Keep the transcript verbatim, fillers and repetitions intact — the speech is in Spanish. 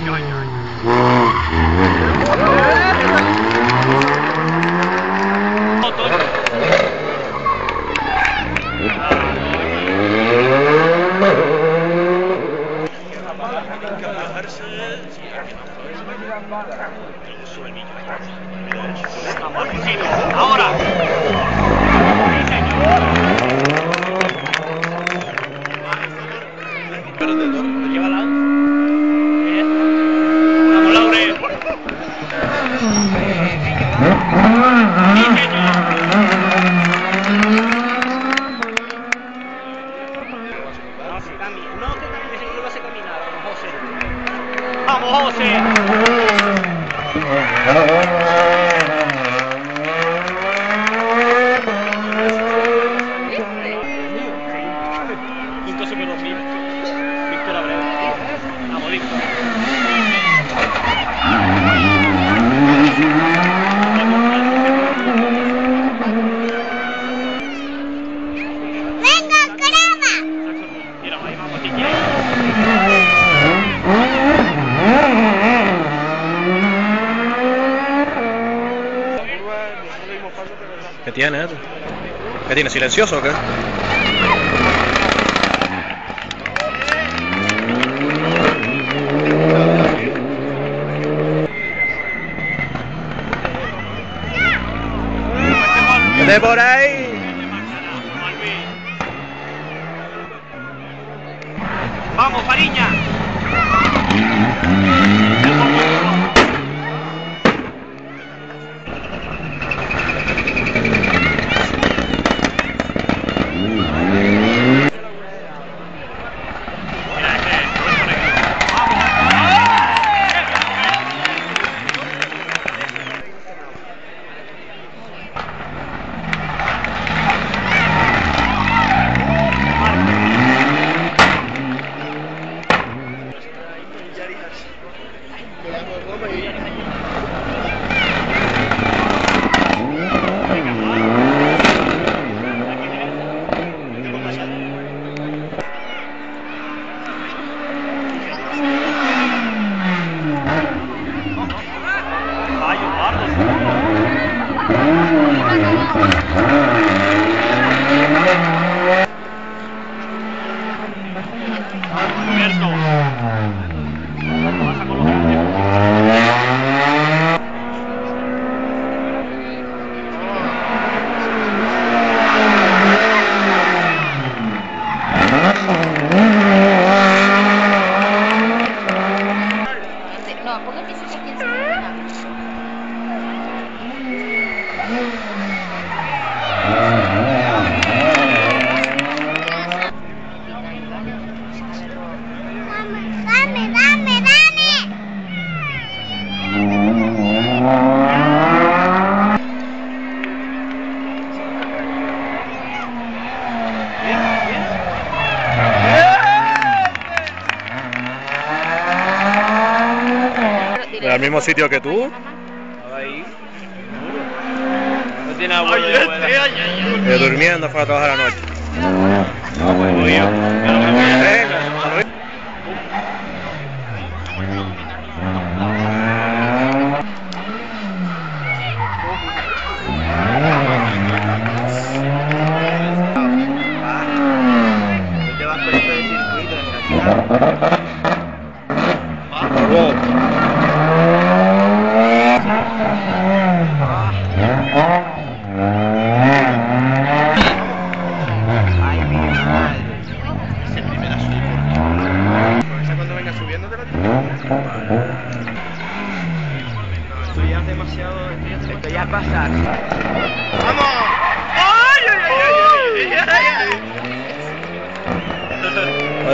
Ahora. Perdedor, lo lleva al lado. Vamos, Laure. No, que también se vuelva a caminar, José. Vamos, José. Quinto se quedó mil. Víctor Abreu. Vamos, Víctor. ¡Venga, caramba! Mira, ahí vamos, si quieres. ¿Qué tiene? ¿Qué tiene? ¿Silencioso o qué? ¡De por ahí! ¡Vamos, Fariña! No, póngate eso aquí encima. Dame, dame, dame. ¿En el mismo sitio que tú? Ahí. No tiene abuelo de abuela. Eh, durmiendo, fue a trabajar a la noche. No, pues voy yo. Venga, Te vas por eso de circuito, desgraciado. Ay, mi madre. Es el primer azul por ¿Con esa cuando venga subiendo te la tiro? Esto ya es demasiado... Esto ya es pasar. ¡Vamos! ¡Ay, ay, ay, ay, ay, ay, ay!